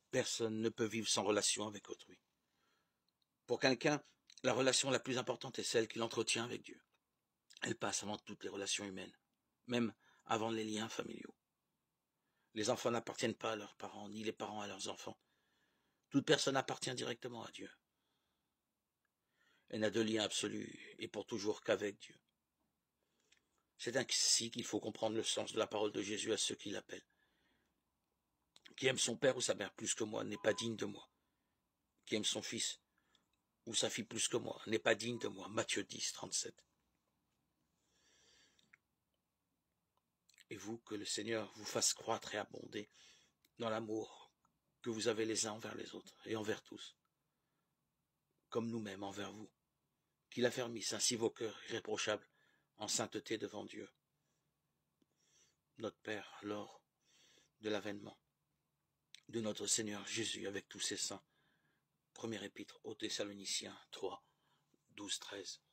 Personne ne peut vivre sans relation avec autrui. Pour quelqu'un, la relation la plus importante est celle qu'il entretient avec Dieu. Elle passe avant toutes les relations humaines, même avant les liens familiaux. Les enfants n'appartiennent pas à leurs parents, ni les parents à leurs enfants. Toute personne appartient directement à Dieu. Elle n'a de lien absolu et pour toujours qu'avec Dieu. C'est ainsi qu'il faut comprendre le sens de la parole de Jésus à ceux qui l'appellent. Qui aime son père ou sa mère plus que moi n'est pas digne de moi. Qui aime son fils ou sa fille plus que moi n'est pas digne de moi. Matthieu 10, 37. Et vous, que le Seigneur vous fasse croître et abonder dans l'amour que vous avez les uns envers les autres et envers tous, comme nous-mêmes envers vous. Qu'il affermisse ainsi vos cœurs irréprochables en sainteté devant Dieu, notre Père, lors de l'avènement de notre Seigneur Jésus avec tous ses saints. Première épître aux Thessaloniciens 3, 12, 13.